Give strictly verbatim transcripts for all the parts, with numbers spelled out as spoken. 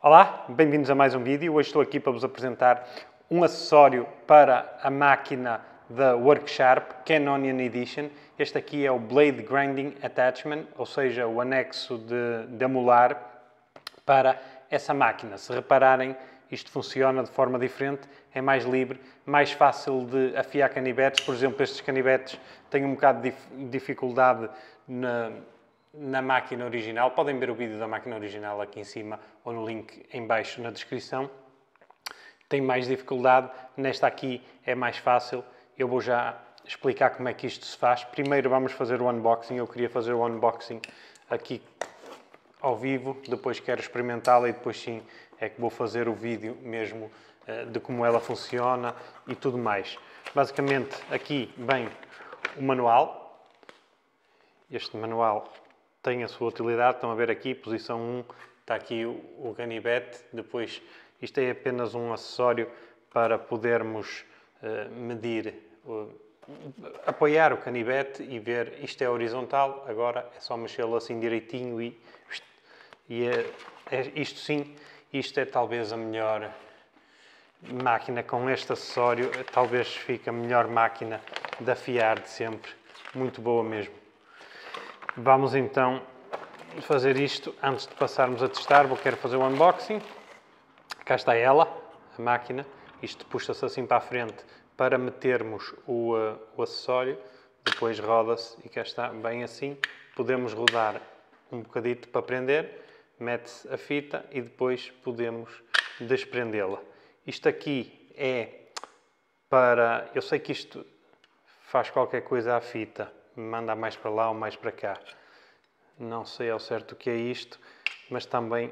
Olá, bem-vindos a mais um vídeo. Hoje estou aqui para vos apresentar um acessório para a máquina da Worksharp Canonian Edition. Este aqui é o Blade Grinding Attachment, ou seja, o anexo de, de amolar para essa máquina. Se repararem, isto funciona de forma diferente, é mais livre, mais fácil de afiar canivetes. Por exemplo, estes canivetes têm um bocado de dif dificuldade na... na máquina original. Podem ver o vídeo da máquina original aqui em cima ou no link em baixo na descrição. Tem mais dificuldade, nesta aqui é mais fácil. Eu vou já explicar como é que isto se faz. Primeiro vamos fazer o unboxing. Eu queria fazer o unboxing aqui ao vivo, depois quero experimentá-la e depois sim é que vou fazer o vídeo mesmo uh, de como ela funciona e tudo mais. Basicamente aqui vem o manual. Este manual tem a sua utilidade, estão a ver aqui, posição um, está aqui o, o canivete, depois isto é apenas um acessório para podermos uh, medir, uh, apoiar o canivete e ver, isto é horizontal, agora é só mexê-lo assim direitinho e, e é, é, isto sim, isto é talvez a melhor máquina com este acessório, talvez fique a melhor máquina de afiar de sempre, muito boa mesmo. Vamos então fazer isto antes de passarmos a testar. Vou quero fazer o unboxing. Cá está ela, a máquina. Isto puxa-se assim para a frente para metermos o, uh, o acessório. Depois roda-se e cá está, bem assim. Podemos rodar um bocadito para prender. Mete-se a fita e depois podemos desprendê-la. Isto aqui é para... Eu sei que isto faz qualquer coisa à fita. Manda mais para lá ou mais para cá. Não sei ao certo o que é isto, mas também...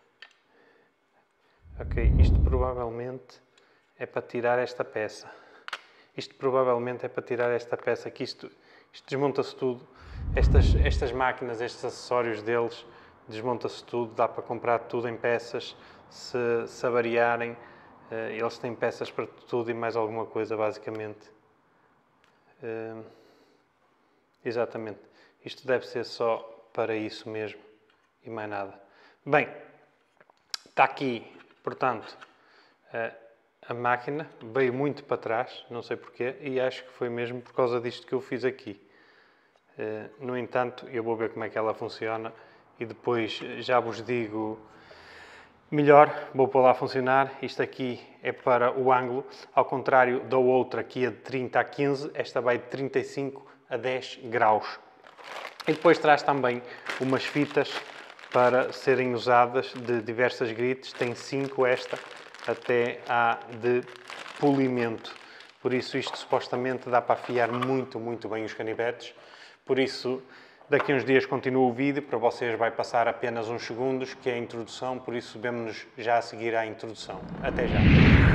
Ok, isto provavelmente é para tirar esta peça. Isto provavelmente é para tirar esta peça, que isto, isto desmonta-se tudo. Estas, estas máquinas, estes acessórios deles, desmonta-se tudo, dá para comprar tudo em peças. Se, se avariarem, eles têm peças para tudo e mais alguma coisa, basicamente. Uh, Exatamente. Isto deve ser só para isso mesmo e mais nada. Bem, está aqui, portanto, a máquina veio muito para trás, não sei porquê, e acho que foi mesmo por causa disto que eu fiz aqui. No entanto, eu vou ver como é que ela funciona e depois já vos digo melhor, vou pôr lá a funcionar. Isto aqui é para o ângulo, ao contrário da outra que é de trinta a quinze, esta vai de trinta e cinco a dez graus. E depois traz também umas fitas para serem usadas de diversas grites. Tem cinco esta, até há de polimento. Por isso isto supostamente dá para afiar muito, muito bem os canivetes. Por isso, daqui a uns dias continuo o vídeo. Para vocês vai passar apenas uns segundos, que é a introdução. Por isso, vemo-nos já a seguir à introdução. Até já!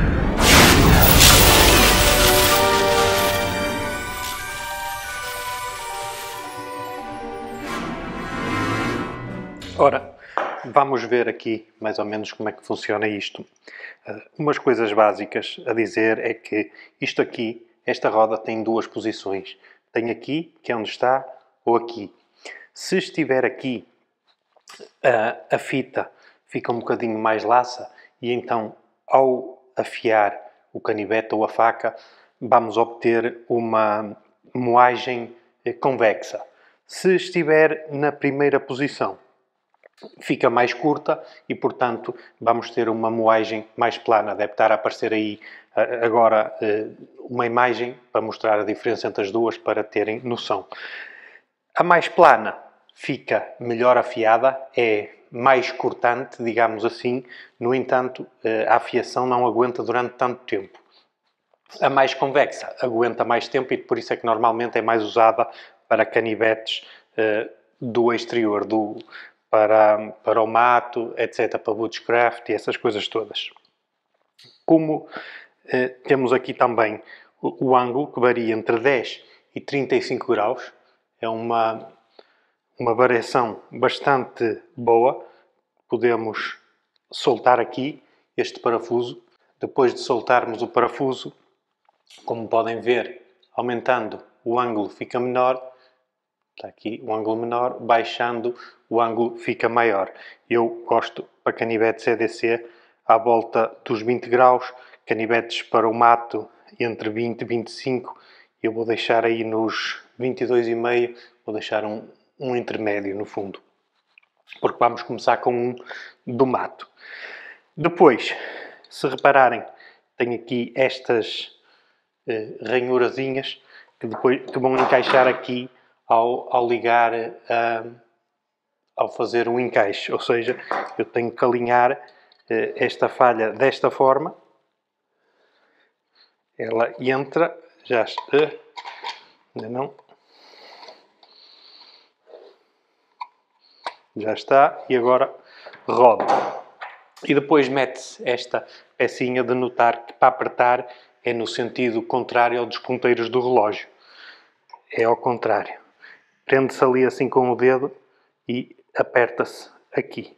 Ora, vamos ver aqui mais ou menos como é que funciona isto. Uh, umas coisas básicas a dizer é que isto aqui, esta roda tem duas posições. Tem aqui, que é onde está, ou aqui. Se estiver aqui, uh, a fita fica um bocadinho mais laça e então, ao afiar o canivete ou a faca, vamos obter uma moagem convexa. Se estiver na primeira posição, fica mais curta e, portanto, vamos ter uma moagem mais plana. Deve estar a aparecer aí agora uma imagem para mostrar a diferença entre as duas, para terem noção. A mais plana fica melhor afiada, é mais cortante, digamos assim. No entanto, a afiação não aguenta durante tanto tempo. A mais convexa aguenta mais tempo e por isso é que normalmente é mais usada para canivetes do exterior, do... Para, para o mato, etcétera, para bushcraft e essas coisas todas. Como eh, temos aqui também o, o ângulo, que varia entre dez e trinta e cinco graus, é uma, uma variação bastante boa. Podemos soltar aqui este parafuso. Depois de soltarmos o parafuso, como podem ver, aumentando o ângulo fica menor. Está aqui o ângulo menor, baixando o ângulo fica maior. Eu gosto para canivete C D C à volta dos vinte graus, canivetes para o mato entre vinte e vinte e cinco, eu vou deixar aí nos vinte e dois vírgula cinco, vou deixar um, um intermédio no fundo, porque vamos começar com um do mato. Depois, se repararem, tenho aqui estas eh, ranhurazinhas que, depois, que vão encaixar aqui ao, ao ligar, uh, ao fazer um encaixe, ou seja, eu tenho que alinhar eh, esta falha desta forma, ela entra, já está, ainda não, já está, e agora roda. E depois mete-se esta pecinha de notar que para apertar é no sentido contrário ao dos ponteiros do relógio. É ao contrário. Prende-se ali assim com o dedo e aperta-se aqui.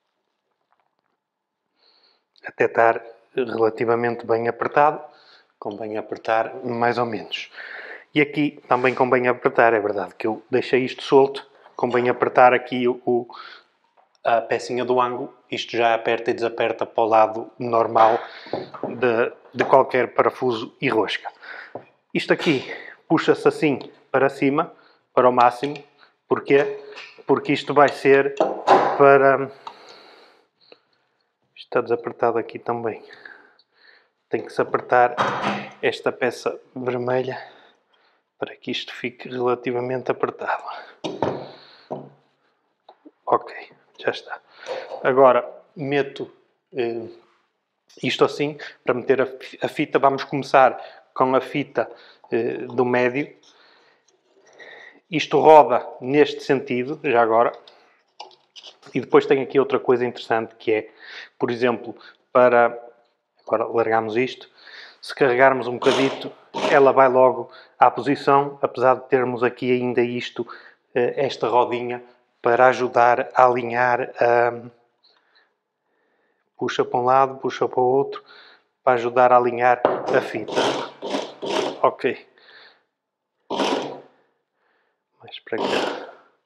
Até estar relativamente bem apertado. Convém apertar mais ou menos. E aqui também convém apertar, é verdade que eu deixei isto solto. Convém apertar aqui o, a pecinha do ângulo. Isto já aperta e desaperta para o lado normal de, de qualquer parafuso e rosca. Isto aqui puxa-se assim para cima, para o máximo. Porquê? Porque isto vai ser para... Isto está desapertado aqui também. Tem que se apertar esta peça vermelha para que isto fique relativamente apertado. Ok, já está. Agora meto eh, isto assim, para meter a, a fita. Vamos começar com a fita eh, do médio. Isto roda neste sentido, já agora. E depois tem aqui outra coisa interessante que é, por exemplo, para... Agora largamos isto. Se carregarmos um bocadito, ela vai logo à posição, apesar de termos aqui ainda isto, esta rodinha, para ajudar a alinhar. A... Puxa para um lado, puxa para o outro, para ajudar a alinhar a fita. Ok. Mais para cá.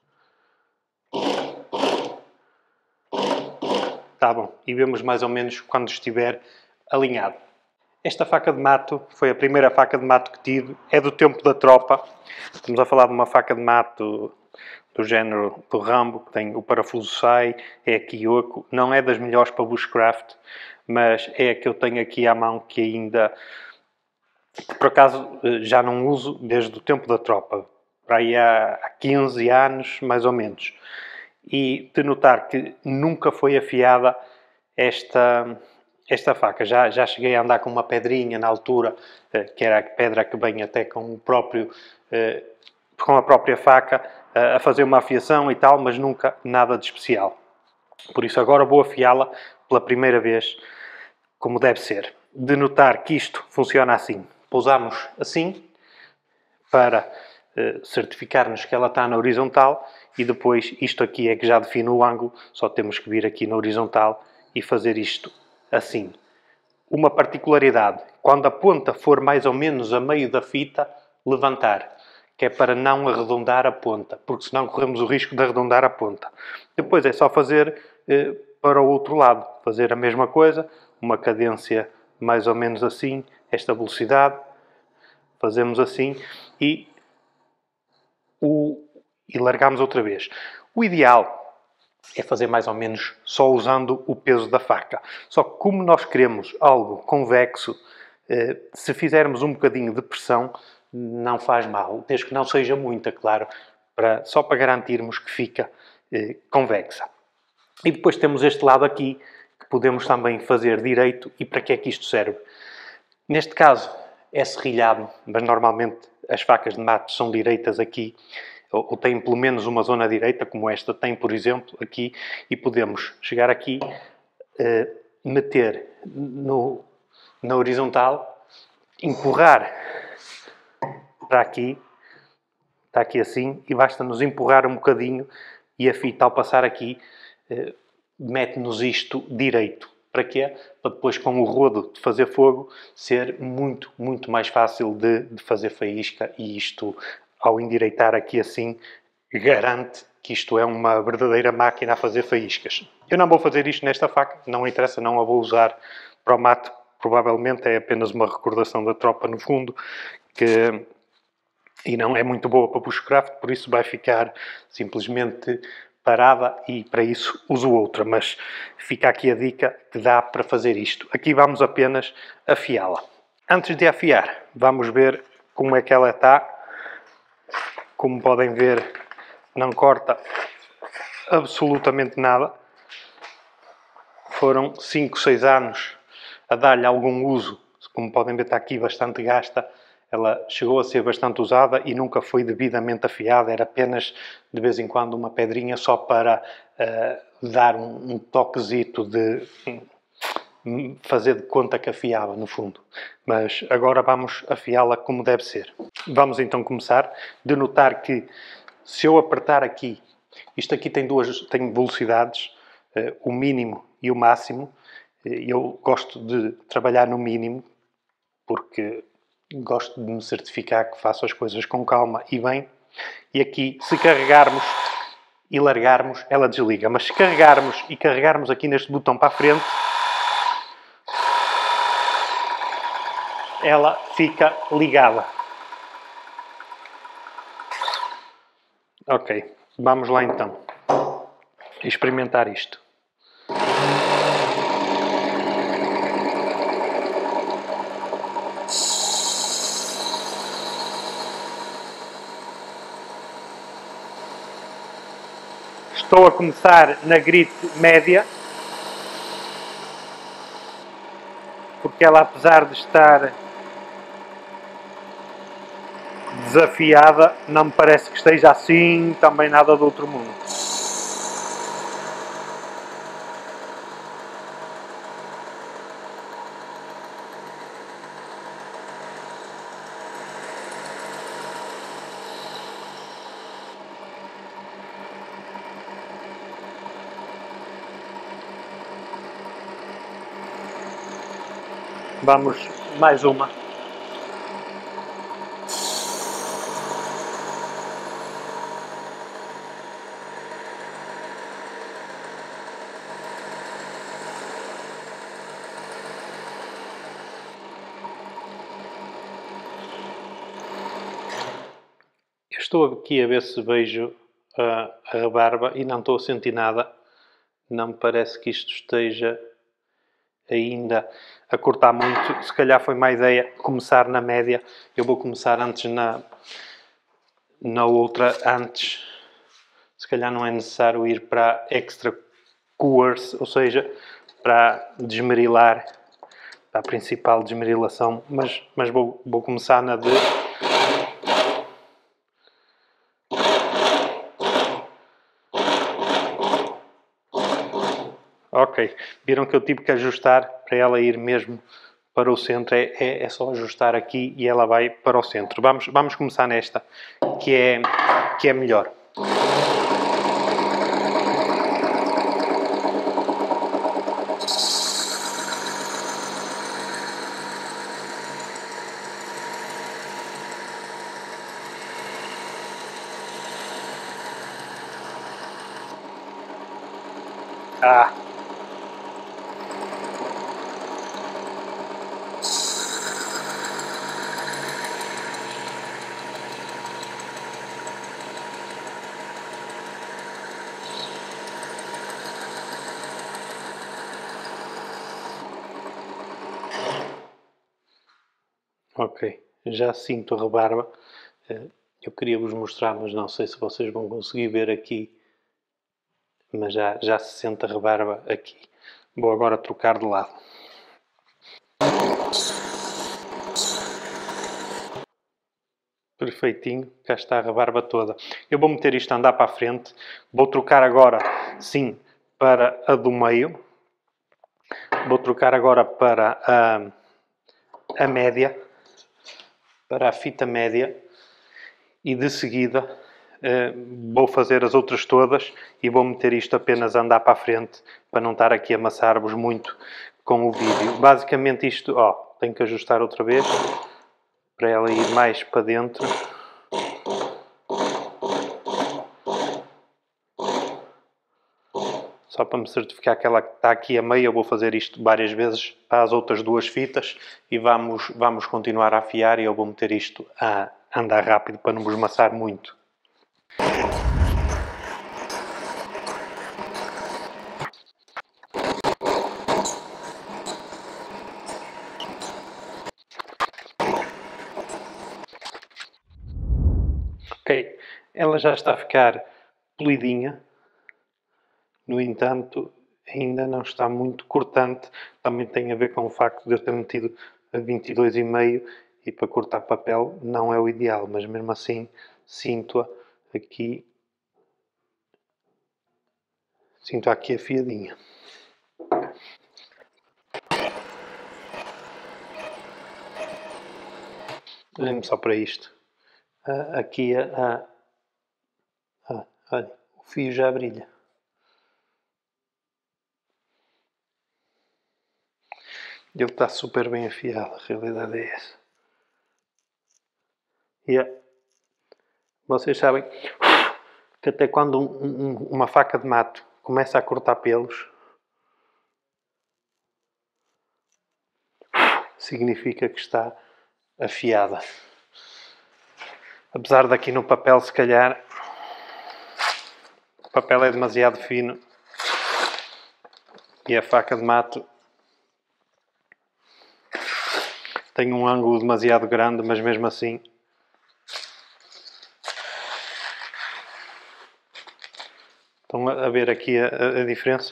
Tá bom. E vemos mais ou menos quando estiver alinhado. Esta faca de mato foi a primeira faca de mato que tive. É do tempo da tropa. Estamos a falar de uma faca de mato do género do Rambo, que tem o parafuso sai, é a Kyoko. Não é das melhores para bushcraft, mas é a que eu tenho aqui à mão, que ainda, por acaso, já não uso desde o tempo da tropa. Para aí há quinze anos, mais ou menos. E de notar que nunca foi afiada esta... Esta faca, já, já cheguei a andar com uma pedrinha na altura, que era a pedra que vem até com o próprio, com a própria faca, a fazer uma afiação e tal, mas nunca nada de especial. Por isso agora vou afiá-la pela primeira vez, como deve ser. De notar que isto funciona assim. Pousamos assim, para certificar-nos que ela está na horizontal, e depois isto aqui é que já define o ângulo, só temos que vir aqui na horizontal e fazer isto assim. Uma particularidade, quando a ponta for mais ou menos a meio da fita, levantar, que é para não arredondar a ponta, porque senão corremos o risco de arredondar a ponta. Depois é só fazer eh, para o outro lado, fazer a mesma coisa, uma cadência mais ou menos assim, esta velocidade, fazemos assim e, o, e largamos outra vez. O ideal é fazer mais ou menos só usando o peso da faca. Só que como nós queremos algo convexo, eh, se fizermos um bocadinho de pressão, não faz mal. Desde que não seja muita, claro, para, só para garantirmos que fica eh, convexa. E depois temos este lado aqui, que podemos também fazer direito. E para que é que isto serve? Neste caso é serrilhado, mas normalmente as facas de mato são direitas aqui, ou tem pelo menos uma zona direita, como esta tem, por exemplo, aqui, e podemos chegar aqui, uh, meter no, na horizontal, empurrar para aqui, está aqui assim, e basta-nos empurrar um bocadinho, e a fita, ao passar aqui, uh, mete-nos isto direito. Para quê? Para depois, com o rodo de fazer fogo, ser muito, muito mais fácil de, de fazer faísca, e isto, ao endireitar aqui assim, garante que isto é uma verdadeira máquina a fazer faíscas. Eu não vou fazer isto nesta faca, não interessa, não a vou usar para o mate, provavelmente é apenas uma recordação da tropa no fundo, que, e não é muito boa para bushcraft, por isso vai ficar simplesmente parada e para isso uso outra, mas fica aqui a dica que dá para fazer isto. Aqui vamos apenas afiá-la. Antes de afiar, vamos ver como é que ela está. Como podem ver, não corta absolutamente nada. Foram cinco, seis anos a dar-lhe algum uso. Como podem ver, está aqui bastante gasta. Ela chegou a ser bastante usada e nunca foi devidamente afiada. Era apenas, de vez em quando, uma pedrinha só para uh, dar um, um toquezito de um, fazer de conta que afiava, no fundo. Mas agora vamos afiá-la como deve ser. Vamos então começar. De notar que, se eu apertar aqui, isto aqui tem duas tem velocidades, uh, o mínimo e o máximo. Eu gosto de trabalhar no mínimo, porque gosto de me certificar que faço as coisas com calma e bem. E aqui, se carregarmos e largarmos, ela desliga. Mas se carregarmos e carregarmos aqui neste botão para a frente, ela fica ligada. Ok, vamos lá então experimentar isto. Estou a começar na grit média, porque ela, apesar de estar desafiada, não me parece que esteja assim também nada do outro mundo. Vamos mais uma. Estou aqui a ver se vejo a, a rebarba e não estou a sentir nada. Não me parece que isto esteja ainda a cortar muito. Se calhar foi má ideia começar na média. Eu vou começar antes na, na outra antes. Se calhar não é necessário ir para extra coarse, ou seja, para desmerilar, para a principal desmerilação, mas, mas vou, vou começar na de... Ok, viram que eu tive que ajustar para ela ir mesmo para o centro. É, é, é só ajustar aqui e ela vai para o centro. Vamos, vamos começar nesta, que é, que é melhor. Ah! Ok, já sinto a rebarba. Eu queria vos mostrar, mas não sei se vocês vão conseguir ver aqui. Mas já, já se sente a rebarba aqui. Vou agora trocar de lado. Perfeitinho, cá está a rebarba toda. Eu vou meter isto a andar para a frente. Vou trocar agora, sim, para a do meio. Vou trocar agora para a, a média. Para a fita média. E de seguida uh, vou fazer as outras todas e vou meter isto apenas a andar para a frente para não estar aqui a amassar-vos muito com o vídeo. Basicamente isto, ó, tenho que ajustar outra vez para ela ir mais para dentro. Só para me certificar que ela está aqui a meio, eu vou fazer isto várias vezes para as outras duas fitas e vamos, vamos continuar a afiar e eu vou meter isto a andar rápido para não vos maçar muito. Ok, ela já está a ficar polidinha, no entanto ainda não está muito cortante, também tem a ver com o facto de eu ter metido a vinte e dois e meio e para cortar papel não é o ideal, mas mesmo assim sinto-a aqui, sinto-a aqui afiadinha. Olhem só para isto, uh, aqui a, a, a, olha, o fio já brilha. Ele está super bem afiado, a realidade é essa. E yeah. Vocês sabem que até quando um, um, uma faca de mato começa a cortar pelos, significa que está afiada. Apesar daqui no papel, se calhar, o papel é demasiado fino e a faca de mato tem um ângulo demasiado grande, mas mesmo assim estão a ver aqui a, a, a diferença.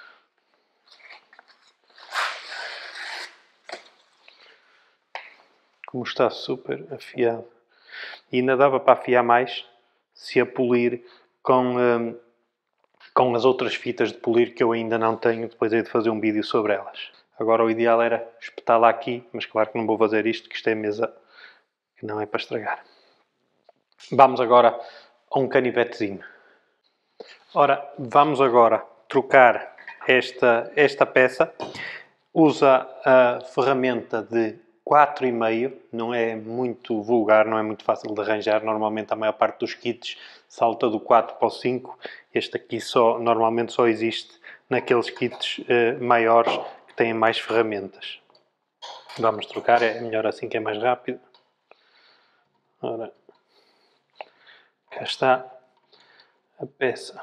Como está super afiado. E ainda dava para afiar mais se a polir com, hum, com as outras fitas de polir que eu ainda não tenho. Depois hei de fazer um vídeo sobre elas. Agora o ideal era espetá-la aqui, mas claro que não vou fazer isto, que isto é mesa que não é para estragar. Vamos agora a um canivetezinho. Ora, vamos agora trocar esta, esta peça. Usa a ferramenta de quatro e meio, não é muito vulgar, não é muito fácil de arranjar. Normalmente a maior parte dos kits salta do quatro para o cinco. Este aqui só, normalmente só existe naqueles kits eh, maiores que têm mais ferramentas. Vamos trocar, é melhor assim que é mais rápido. Ora, cá está a peça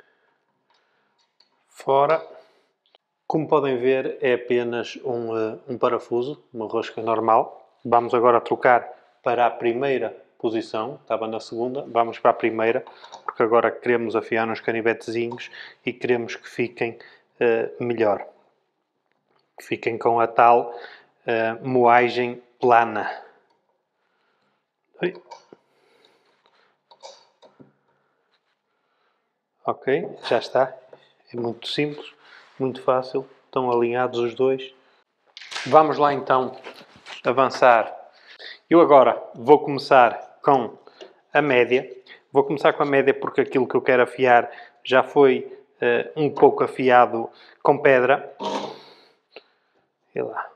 fora. Como podem ver, é apenas um, um parafuso, uma rosca normal. Vamos agora trocar para a primeira posição, estava na segunda, vamos para a primeira, porque agora queremos afiar uns canivetezinhos e queremos que fiquem uh, melhor. Que fiquem com a tal uh, moagem plana. Oi. Ok, já está. É muito simples, muito fácil. Estão alinhados os dois. Vamos lá então avançar. Eu agora vou começar com a média. Vou começar com a média porque aquilo que eu quero afiar já foi uh, um pouco afiado com pedra. E lá.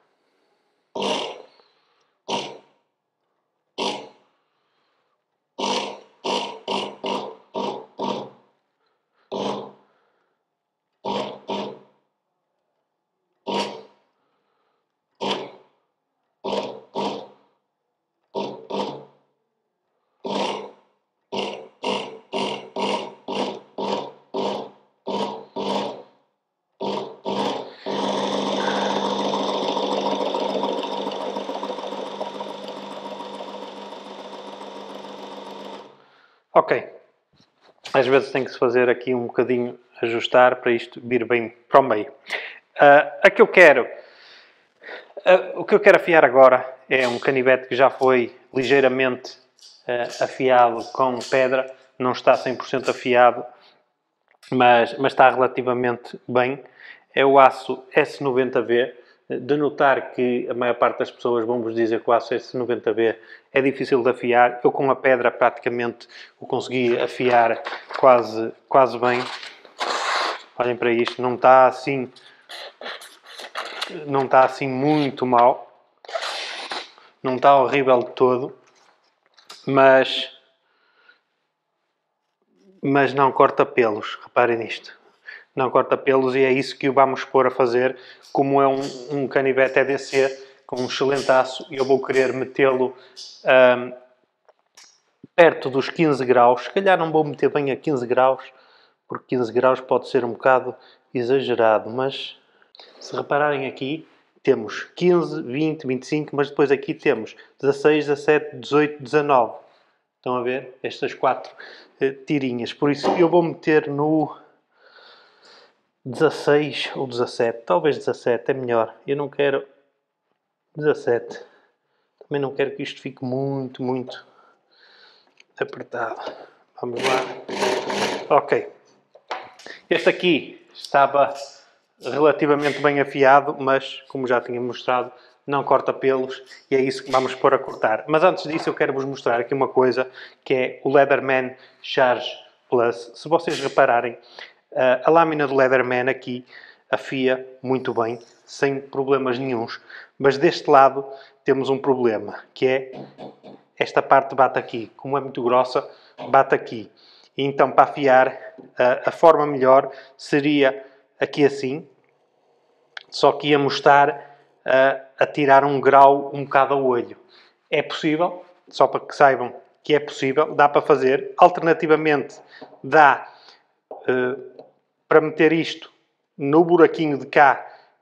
Ok. Às vezes tem que se fazer aqui um bocadinho, ajustar para isto vir bem para o meio. Uh, a que eu quero, uh, o que eu quero afiar agora é um canivete que já foi ligeiramente uh, afiado com pedra. Não está cem por cento afiado, mas, mas está relativamente bem. É o aço S noventa V. De notar que a maior parte das pessoas vão vos dizer que o aço S noventa V é difícil de afiar. Eu com a pedra praticamente o consegui afiar quase, quase bem. Olhem para isto, não está assim, não está assim muito mal. Não está horrível de todo, mas, mas não corta pelos. Reparem nisto. não corta pelos e é isso que o vamos pôr a fazer. Como é um, um canivete E D C com um excelente aço, eu vou querer metê-lo um, perto dos quinze graus. Se calhar não vou meter bem a quinze graus, porque quinze graus pode ser um bocado exagerado, mas se repararem aqui, temos quinze, vinte, vinte e cinco, mas depois aqui temos dezasseis, dezassete, dezoito, dezanove. Estão a ver? Estas quatro uh, tirinhas. Por isso eu vou meter no dezasseis ou dezassete. Talvez dezassete, é melhor. Eu não quero dezassete. Também não quero que isto fique muito, muito apertado. Vamos lá. Ok. Este aqui estava relativamente bem afiado, mas, como já tinha mostrado, não corta pelos e é isso que vamos pôr a cortar. Mas antes disso eu quero vos mostrar aqui uma coisa, que é o Leatherman Charge Plus. Se vocês repararem, a lâmina do Leatherman aqui afia muito bem, sem problemas nenhuns. Mas deste lado temos um problema, que é esta parte bate aqui. Como é muito grossa, bate aqui. E então, para afiar, a, a forma melhor seria aqui assim, só que íamos estar a, a tirar um grau um bocado ao olho. É possível, só para que saibam que é possível, dá para fazer. Alternativamente, dá uh, para meter isto no buraquinho de cá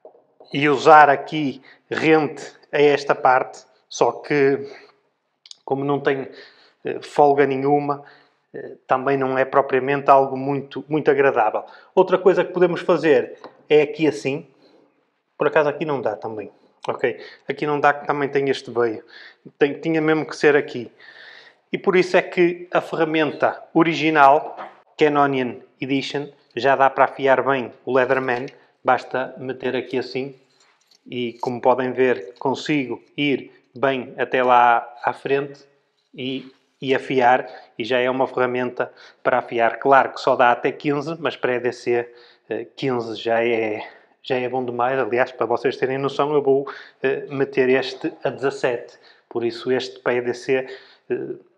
e usar aqui rente a esta parte, só que, como não tem uh, folga nenhuma, uh, também não é propriamente algo muito, muito agradável. Outra coisa que podemos fazer é aqui assim. Por acaso aqui não dá também. Ok, aqui não dá, que também tem este veio. Tem, tinha mesmo que ser aqui. E por isso é que a ferramenta original, Canonian Edition, já dá para afiar bem o Leatherman. Basta meter aqui assim. E como podem ver, consigo ir bem até lá à frente e, e afiar. E já é uma ferramenta para afiar. Claro que só dá até quinze, mas para E D C quinze já é... já é bom demais. Aliás, para vocês terem noção, eu vou uh, meter este a dezassete. Por isso, este para E D C, uh,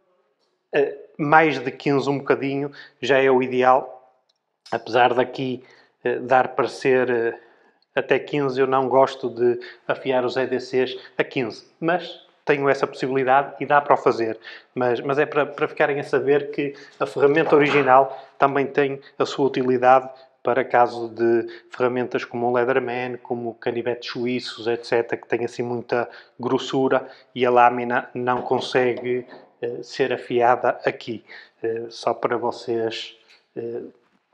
uh, mais de quinze um bocadinho, já é o ideal. Apesar daqui uh, dar para ser uh, até quinze, eu não gosto de afiar os E D Cs a quinze. Mas tenho essa possibilidade e dá para o fazer. Mas, mas é para, para ficarem a saber que a ferramenta original também tem a sua utilidade para caso de ferramentas como o Leatherman, como canivetes suíços, etcétera, que tem assim muita grossura e a lâmina não consegue uh, ser afiada aqui. Uh, só para vocês uh,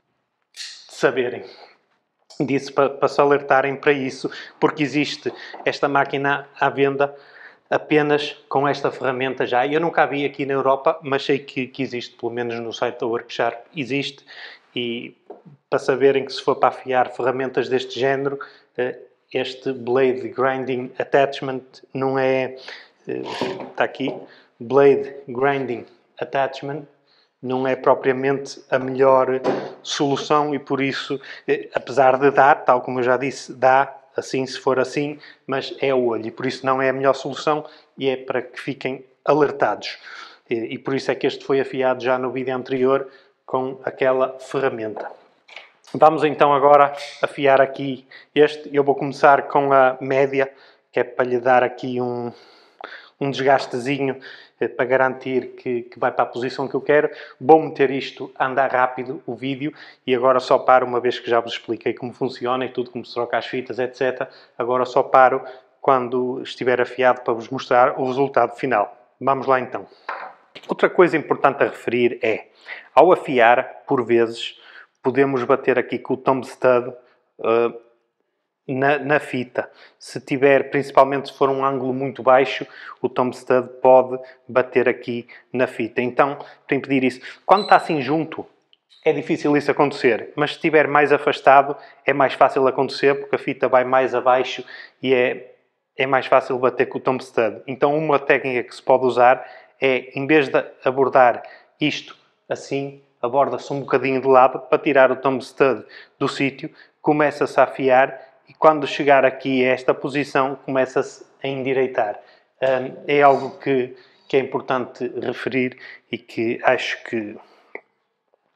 saberem disso, para, para se alertarem para isso, porque existe esta máquina à venda apenas com esta ferramenta já. Eu nunca a vi aqui na Europa, mas sei que, que existe, pelo menos no site da Worksharp existe. E para saberem que se for para afiar ferramentas deste género, este Blade Grinding Attachment não é... está aqui, Blade Grinding Attachment não é propriamente a melhor solução e por isso, apesar de dar, tal como eu já disse, dá assim se for assim, mas é o olho e por isso não é a melhor solução e é para que fiquem alertados. E por isso é que este foi afiado já no vídeo anterior com aquela ferramenta. Vamos então agora afiar aqui este. Eu vou começar com a média, que é para lhe dar aqui um, um desgastezinho para garantir que, que vai para a posição que eu quero. Vou meter isto a andar rápido, o vídeo, e agora só paro, uma vez que já vos expliquei como funciona e tudo, como se troca as fitas, etcétera. Agora só paro quando estiver afiado para vos mostrar o resultado final. Vamos lá então. Outra coisa importante a referir é, ao afiar, por vezes, podemos bater aqui com o thumb stud uh, na, na fita. Se tiver, principalmente se for um ângulo muito baixo, o thumb stud pode bater aqui na fita. Então, para impedir isso, quando está assim junto, é difícil isso acontecer. Mas se estiver mais afastado, é mais fácil acontecer, porque a fita vai mais abaixo e é, é mais fácil bater com o thumb stud. Então, uma técnica que se pode usar é, em vez de abordar isto assim, aborda-se um bocadinho de lado para tirar o thumb stud do sítio, começa-se a afiar e quando chegar aqui a esta posição começa-se a endireitar. Um, é algo que, que é importante referir e que acho que,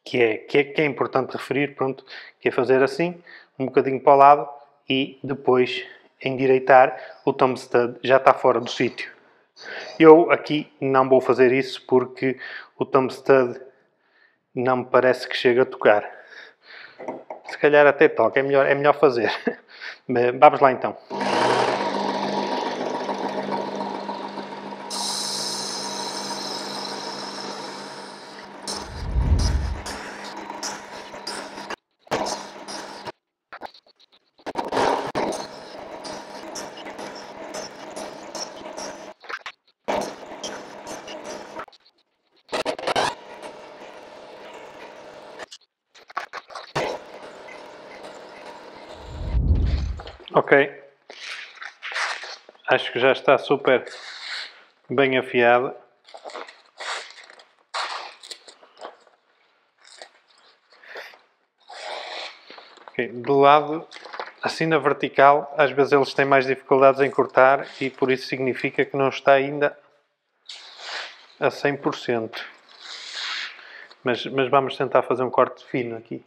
que é, que é, que é importante referir, pronto, que é fazer assim, um bocadinho para o lado e depois endireitar. O thumb stud já está fora do sítio. Eu aqui não vou fazer isso porque o thumb stud não me parece que chegue a tocar. Se calhar até toca, é melhor, é melhor fazer. Vamos lá então. Ok, acho que já está super bem afiado. Okay. Do lado, assim na vertical, às vezes eles têm mais dificuldades em cortar e por isso significa que não está ainda a cem por cento. Mas, mas vamos tentar fazer um corte fino aqui.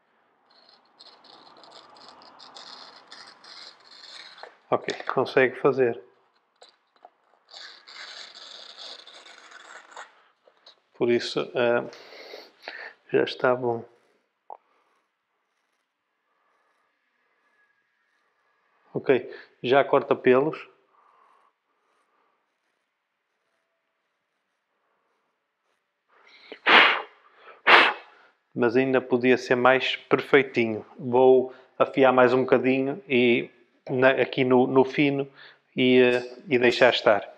Ok, consegue fazer. Por isso, uh, já está bom. Ok, já corta pelos. Mas ainda podia ser mais perfeitinho. Vou afiar mais um bocadinho e na, aqui no, no fino e, uh, e deixar estar.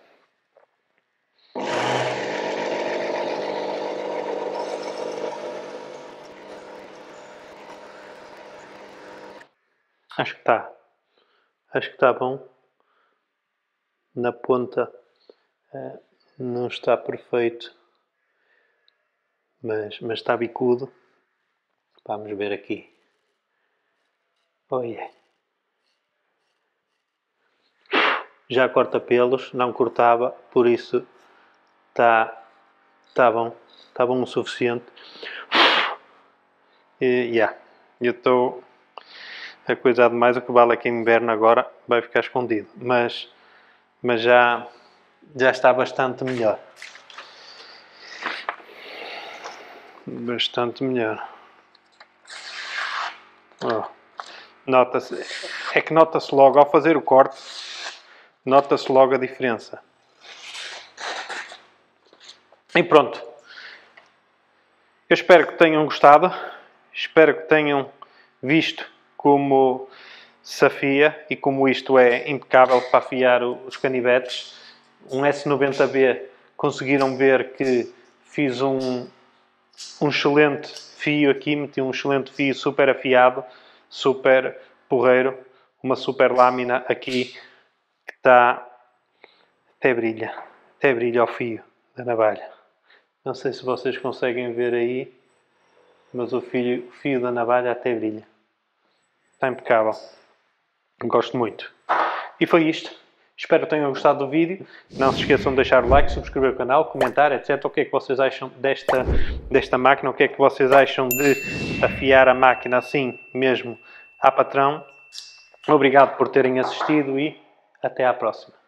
Acho que está. Acho que está bom. Na ponta uh, não está perfeito, mas, mas está bicudo. Vamos ver aqui. Oh yeah. Já corta pelos, não cortava, por isso está tá bom. Está bom o suficiente. E yeah, eu estou a coisar demais. O que vale aqui em inverno agora vai ficar escondido. Mas, mas já, já está bastante melhor. Bastante melhor. Oh. Nota-se, é que nota-se logo ao fazer o corte, nota-se logo a diferença. E pronto. Eu espero que tenham gostado, espero que tenham visto como se afia e como isto é impecável para afiar os canivetes. Um S noventa B, conseguiram ver que fiz um, um excelente fio aqui, meti um excelente fio super afiado, super porreiro, uma super lâmina aqui que está, até brilha, até brilha o fio da navalha. Não sei se vocês conseguem ver aí, mas o fio, o fio da navalha até brilha. Está impecável. Gosto muito. E foi isto. Espero que tenham gostado do vídeo. Não se esqueçam de deixar o like, subscrever o canal, comentar, etcétera. O que é que vocês acham desta, desta máquina? O que é que vocês acham de afiar a máquina assim mesmo à patrão? Obrigado por terem assistido e até à próxima.